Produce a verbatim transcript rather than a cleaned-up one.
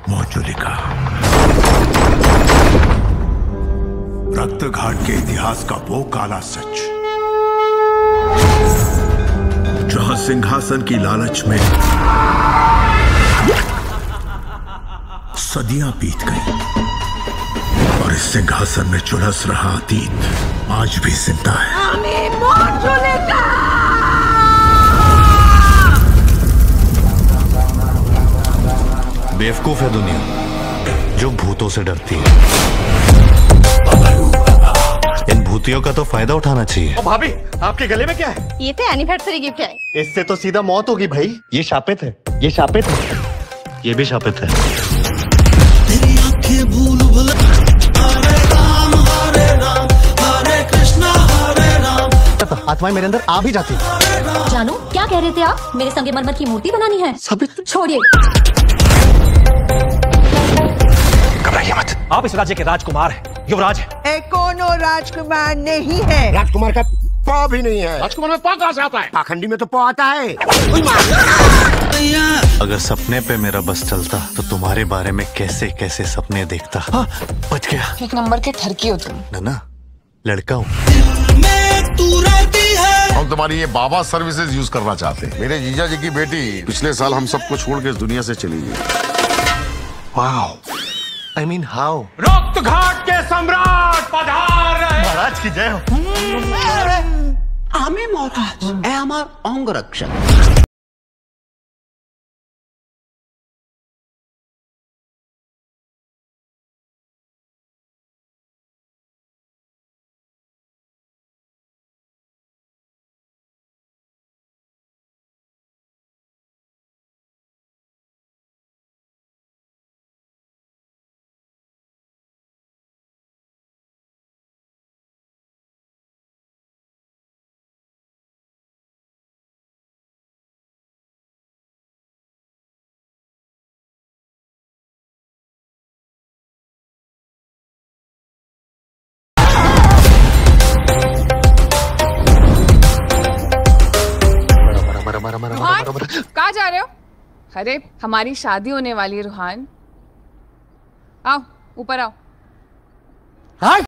मोंजुलिका, रक्तघाट के इतिहास का वो काला सच जहां सिंहासन की लालच में सदियां बीत गई और इस सिंहासन में झुलस रहा अतीत आज भी जिंदा है। मोंजुलिका! बेवकूफ है दुनिया जो भूतों से डरती है। इन भूतियों का तो फायदा उठाना चाहिए। ओ भाभी, आपके गले में क्या है? ये तो एनिवर्सरी गिफ्ट है। इससे तो सीधा मौत होगी भाई। ये शापित है, ये शापित है, ये भी शापित है। तेरी आंखें भूल भुला, हरे राम हरे राम हरे कृष्णा हरे राम। आत्माएं मेरे अंदर आ भी जाती। जानू, क्या कह रहे थे आप? मेरे संगमरमर की मूर्ति बनानी है। साबित छोड़िए। घबराइए मत, आप इस राज्य के राजकुमार हैं, युवराज हैं। ए, कोनो राजकुमार नहीं है। राजकुमार का पौ भी नहीं है। राजकुमार में पौ कहां से आता है? पाखंडी में तो पौ आता है। अगर सपने पे मेरा बस चलता तो तुम्हारे बारे में कैसे कैसे सपने देखता। हाँ, बच गया। एक नंबर के ठरकी हो तुम। ना ना, लड़का हूँ। हम तुम्हारी ये बाबा सर्विसेज यूज करना चाहते हैं। मेरे जीजा जी की बेटी पिछले साल हम सबको छोड़ के इस दुनिया से चली गई। Wow, I mean how? रक्तघाट के सम्राट पधार रहे। महाराज की जय हो। आमे महाराज, ए हमार अंग रक्षक। कहाँ जा रहे हो? अरे हमारी शादी होने वाली है रूहान। आओ ऊपर आओ। हाँ?